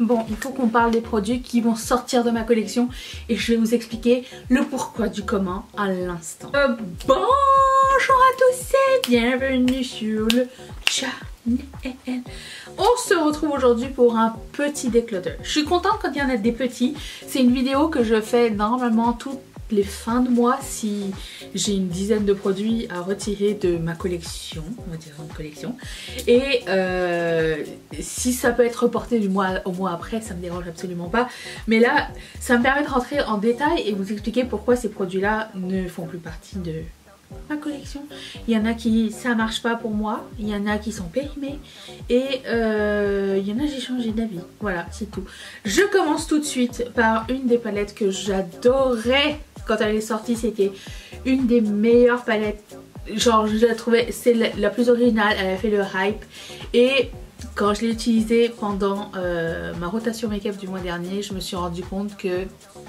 Bon, il faut qu'on parle des produits qui vont sortir de ma collection et je vais vous expliquer le pourquoi du comment à l'instant. Bonjour à tous et bienvenue sur le channel. On se retrouve aujourd'hui pour un petit déclutter. Je suis contente quand il y en a des petits. C'est une vidéo que je fais normalement toutes les fins de mois si j'ai une dizaine de produits à retirer de ma collection, on va dire une collection, et si ça peut être reporté du mois au mois après, ça me dérange absolument pas, mais là ça me permet de rentrer en détail et vous expliquer pourquoi ces produits là ne font plus partie de ma collection. Il y en a qui ça marche pas pour moi, il y en a qui sont périmés et il y en a j'ai changé d'avis, voilà c'est tout. Je commence tout de suite par une des palettes que j'adorais quand elle est sortie. C'était une des meilleures palettes, genre je la trouvais, c'est la plus originale, elle a fait le hype et quand je l'ai utilisée pendant ma rotation make-up du mois dernier, je me suis rendu compte que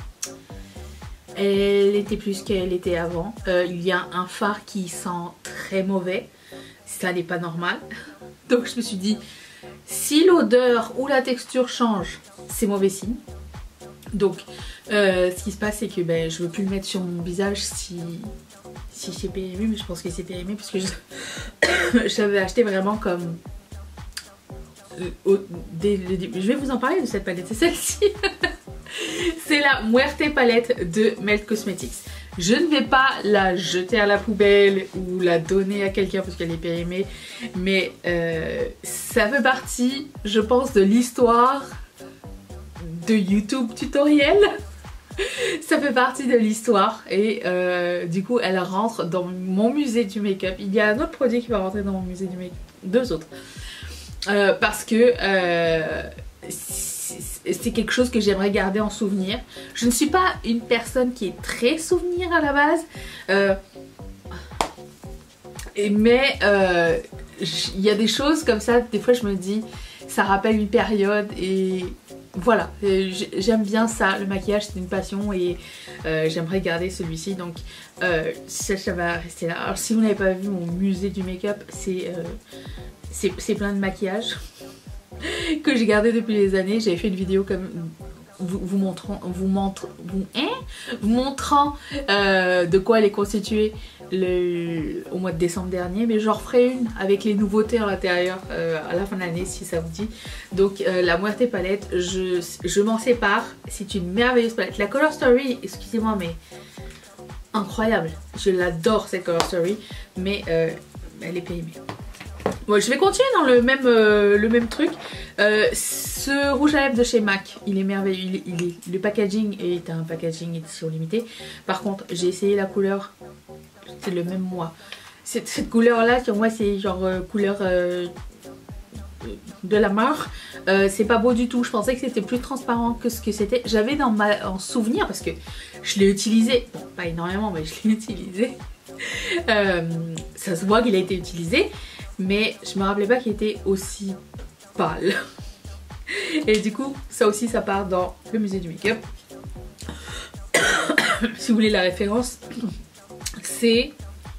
elle était plus qu'elle était avant. Il y a un fard qui sent très mauvais, ça n'est pas normal. Donc je me suis dit, si l'odeur ou la texture change, c'est mauvais signe. Donc ce qui se passe c'est que je veux plus le mettre sur mon visage si c'est périmé, mais je pense que c'est périmé parce que j'avais acheté vraiment comme dès le début. Je vais vous en parler de cette palette, c'est celle-ci. C'est la Muerte palette de Melt Cosmetics. Je ne vais pas la jeter à la poubelle ou la donner à quelqu'un parce qu'elle est périmée, mais ça fait partie, je pense, de l'histoire de YouTube tutoriel. Ça fait partie de l'histoire et du coup elle rentre dans mon musée du make-up. Il y a un autre produit qui va rentrer dans mon musée du make-up, deux autres, parce que c'est quelque chose que j'aimerais garder en souvenir. Je ne suis pas une personne qui est très souvenir à la base, mais il y a des choses comme ça, des fois je me dis ça rappelle une période et voilà, j'aime bien ça, le maquillage c'est une passion et j'aimerais garder celui-ci, donc ça va rester là. Alors si vous n'avez pas vu mon musée du make-up, c'est plein de maquillage que j'ai gardé depuis des années. J'avais fait une vidéo comme vous montrant de quoi elle est constituée au mois de décembre dernier, mais j'en referai une avec les nouveautés à l'intérieur à la fin de l'année si ça vous dit. Donc la Muerte palette, je m'en sépare, c'est une merveilleuse palette. La Color Story, excusez-moi mais incroyable, je l'adore cette Color Story, mais elle est périmée. Bon, je vais continuer dans le même truc. Ce rouge à lèvres de chez MAC, il est merveilleux. Le packaging est un packaging édition limitée. Par contre, j'ai essayé la couleur, c'est le même mois. Cette couleur là, sur moi, c'est genre couleur de la mort. C'est pas beau du tout. Je pensais que c'était plus transparent que ce que c'était. J'avais en souvenir parce que je l'ai utilisé, bon, pas énormément, mais je l'ai utilisé. Ça se voit qu'il a été utilisé. Mais je me rappelais pas qu'il était aussi pâle. Et du coup, ça aussi, ça part dans le musée du make-up. Si vous voulez la référence, c'est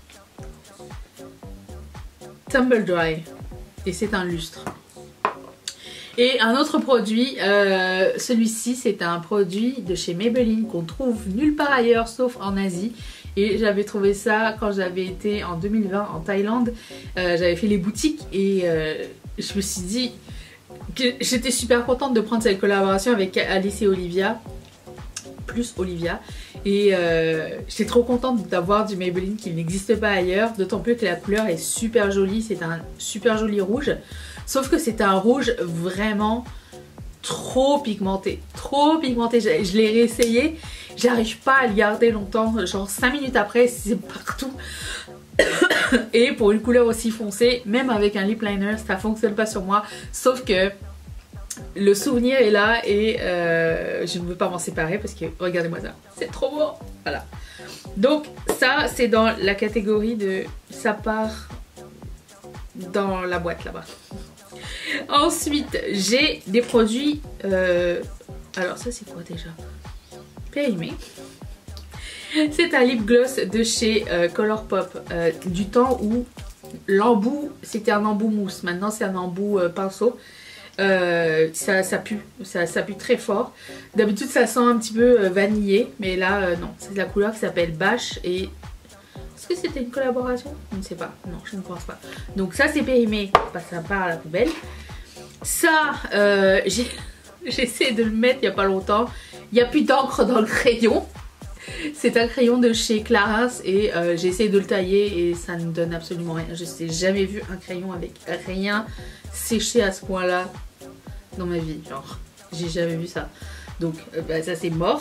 Tumble Dry. Et c'est un lustre. Et un autre produit, celui-ci, c'est un produit de chez Maybelline qu'on trouve nulle part ailleurs sauf en Asie. Et j'avais trouvé ça quand j'avais été en 2020 en Thaïlande. J'avais fait les boutiques et je me suis dit que j'étais super contente de prendre cette collaboration avec Alice et Olivia. Plus Olivia. Et j'étais trop contente d'avoir du Maybelline qui n'existe pas ailleurs. D'autant plus que la couleur est super jolie. C'est un super joli rouge. Sauf que c'est un rouge vraiment trop pigmenté. Trop pigmenté. Je l'ai réessayé. J'arrive pas à le garder longtemps, genre 5 minutes après c'est partout. Et pour une couleur aussi foncée, même avec un lip liner, ça fonctionne pas sur moi. Sauf que le souvenir est là et je ne veux pas m'en séparer parce que regardez-moi ça, c'est trop beau. Voilà. Donc ça c'est dans la catégorie de ça part dans la boîte là-bas. Ensuite j'ai des produits alors ça c'est quoi déjà? Périmé. C'est un lip gloss de chez Colourpop du temps où l'embout c'était un embout mousse, maintenant c'est un embout pinceau. Ça pue, ça pue très fort. D'habitude ça sent un petit peu vanillé, mais là non, c'est de la couleur qui s'appelle Bâche. Et est-ce que c'était une collaboration? Je ne sais pas, non je ne pense pas. Donc ça c'est périmé, ça part à la poubelle. Ça j'ai essayé de le mettre il n'y a pas longtemps. Il n'y a plus d'encre dans le crayon. C'est un crayon de chez Clarins et j'ai essayé de le tailler et ça ne donne absolument rien. Je n'ai jamais vu un crayon avec rien séché à ce point là dans ma vie, genre j'ai jamais vu ça. Donc ça c'est mort.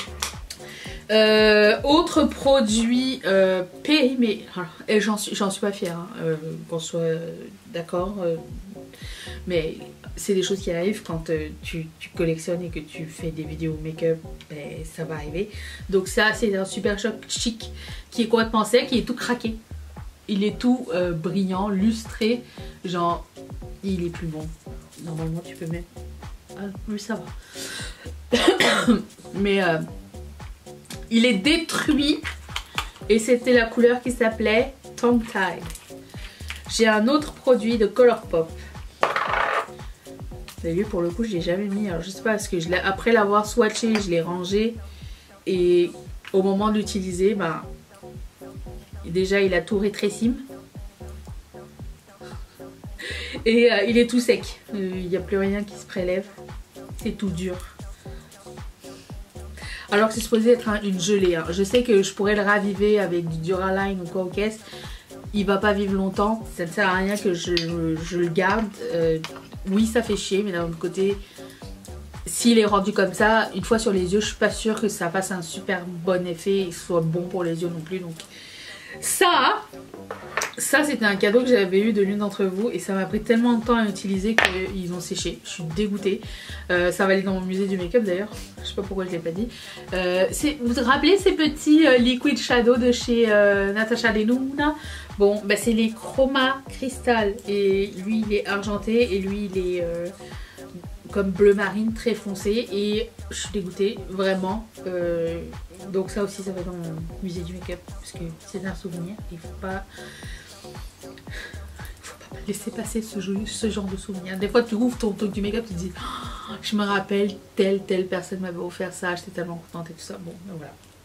Autre produit périmé, et j'en suis pas fière, hein, qu'on soit d'accord, mais c'est des choses qui arrivent quand tu collectionnes et que tu fais des vidéos make-up, ça va arriver. Donc ça c'est un Super Choc Chic qui est complètement sec, qui est tout craqué. Il est tout brillant, lustré, genre il est plus bon. Normalement tu peux mettre... Ah, mais ça va. Mais il est détruit et c'était la couleur qui s'appelait Tongue Tie. J'ai un autre produit de Colourpop. Et lui pour le coup je l'ai jamais mis. Alors je sais pas, parce que après l'avoir swatché je l'ai rangé et au moment de l'utiliser, bah, déjà il a tout rétréci. Et il est tout sec, il n'y a plus rien qui se prélève, c'est tout dur. Alors que c'est supposé être une gelée, hein. Je sais que je pourrais le raviver avec du Duraline ou quoi aux caisses. Il va pas vivre longtemps, ça ne sert à rien que je le garde. Oui ça fait chier, mais d'un autre côté, s'il est rendu comme ça, une fois sur les yeux, je suis pas sûre que ça fasse un super bon effet et que ce soit bon pour les yeux non plus. Donc ça c'était un cadeau que j'avais eu de l'une d'entre vous et ça m'a pris tellement de temps à utiliser qu'ils ont séché. Je suis dégoûtée. Ça va aller dans mon musée du make-up d'ailleurs. Je sais pas pourquoi je l'ai pas dit. Vous vous rappelez ces petits liquid shadow de chez Natasha Denona? Bon, bah c'est les Chroma Crystal et lui il est argenté et lui il est comme bleu marine très foncé et je suis dégoûtée vraiment. Donc ça aussi ça va dans mon musée du make-up parce que c'est un souvenir. Il faut pas laisser passer ce genre de souvenir. Des fois tu ouvres ton truc du make-up, tu te dis oh, je me rappelle telle personne m'avait offert ça, j'étais tellement contente et tout ça. Bon ben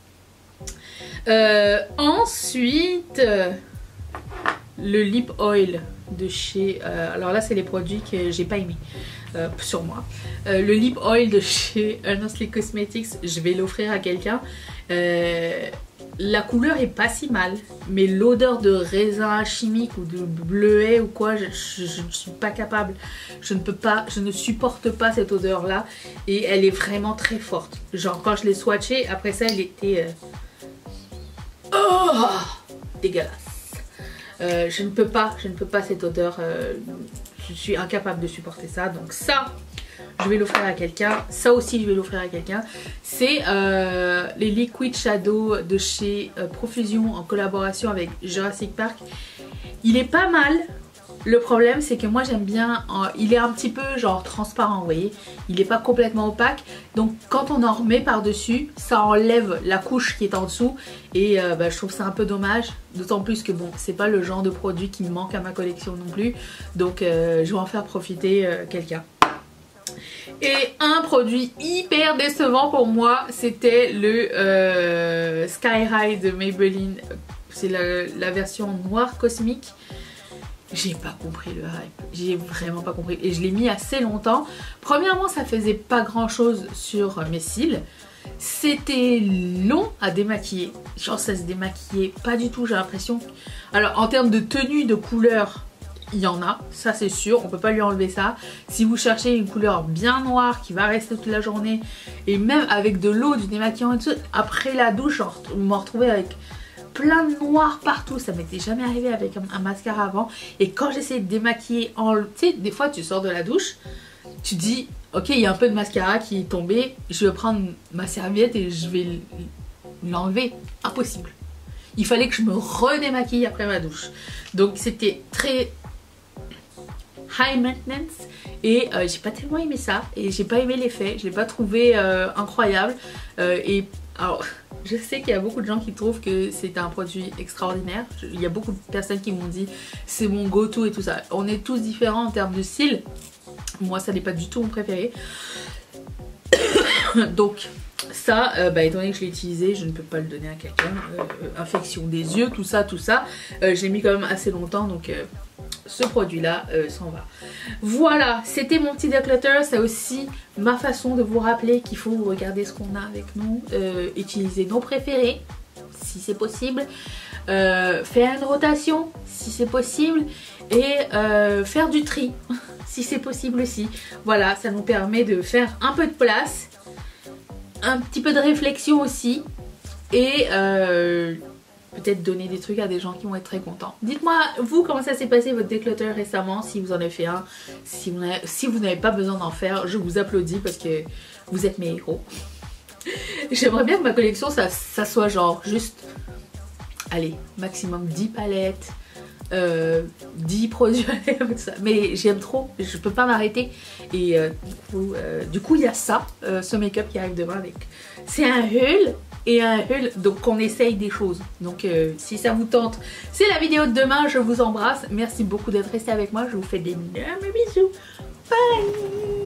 voilà. Ensuite le lip oil de chez alors là c'est les produits que j'ai pas aimé sur moi. Le lip oil de chez Honestly Cosmetics, je vais l'offrir à quelqu'un. La couleur est pas si mal, mais l'odeur de raisin chimique ou de bleuet ou quoi, je ne suis pas capable. Je ne supporte pas cette odeur là et elle est vraiment très forte. Genre quand je l'ai swatché, après ça elle était oh, dégueulasse. Je ne peux pas cette odeur, je suis incapable de supporter ça. Donc ça je vais l'offrir à quelqu'un, ça aussi je vais l'offrir à quelqu'un. C'est les Liquid Shadow de chez Profusion en collaboration avec Jurassic Park. Il est pas mal. Le problème c'est que moi j'aime bien, il est un petit peu genre transparent, vous voyez. Il n'est pas complètement opaque, donc quand on en remet par dessus, ça enlève la couche qui est en dessous. Et bah, je trouve ça un peu dommage, d'autant plus que bon, c'est pas le genre de produit qui me manque à ma collection non plus. Donc je vais en faire profiter quelqu'un. Et un produit hyper décevant pour moi, c'était le Sky High de Maybelline. C'est la version noire cosmique. J'ai pas compris le hype, j'ai vraiment pas compris et je l'ai mis assez longtemps. Premièrement ça faisait pas grand chose sur mes cils, c'était long à démaquiller, genre ça se démaquillait pas du tout, j'ai l'impression. Alors en termes de tenue de couleur, il y en a, ça c'est sûr, on peut pas lui enlever ça. Si vous cherchez une couleur bien noire qui va rester toute la journée et même avec de l'eau, du démaquillant et tout, après la douche, vous m'en retrouvez avec plein de noir partout, ça m'était jamais arrivé avec un mascara avant. Et quand j'essaie de démaquiller, tu sais des fois tu sors de la douche, tu dis ok il y a un peu de mascara qui est tombé, je vais prendre ma serviette et je vais l'enlever, impossible. Il fallait que je me redémaquille après ma douche. Donc c'était très high maintenance et j'ai pas tellement aimé ça et j'ai pas aimé l'effet, je l'ai pas trouvé incroyable. Et alors je sais qu'il y a beaucoup de gens qui trouvent que c'est un produit extraordinaire. Il y a beaucoup de personnes qui m'ont dit c'est mon go-to et tout ça. On est tous différents en termes de style. Moi ça n'est pas du tout mon préféré. Donc ça, étant donné que je l'ai utilisé, je ne peux pas le donner à quelqu'un. Infection des yeux, tout ça. Je l'ai mis quand même assez longtemps, donc ce produit là s'en va. Voilà, c'était mon petit declutter. C'est aussi ma façon de vous rappeler qu'il faut regarder ce qu'on a avec nous, utiliser nos préférés si c'est possible, faire une rotation si c'est possible, et faire du tri si c'est possible aussi. Voilà, ça nous permet de faire un peu de place, un petit peu de réflexion aussi, et peut-être donner des trucs à des gens qui vont être très contents. Dites-moi, vous, comment ça s'est passé votre declutter récemment, si vous en avez fait un. Si vous n'avez pas besoin d'en faire, je vous applaudis parce que vous êtes mes héros. J'aimerais bien que ma collection, ça soit genre juste, allez, maximum 10 palettes, 10 produits à lèvres, tout ça. Mais j'aime trop, je peux pas m'arrêter. Et du coup il y a ça, ce make-up qui arrive demain avec. C'est un haul et un haul, donc on essaye des choses. Donc si ça vous tente, c'est la vidéo de demain. Je vous embrasse, merci beaucoup d'être resté avec moi. Je vous fais d'énormes bisous. Bye.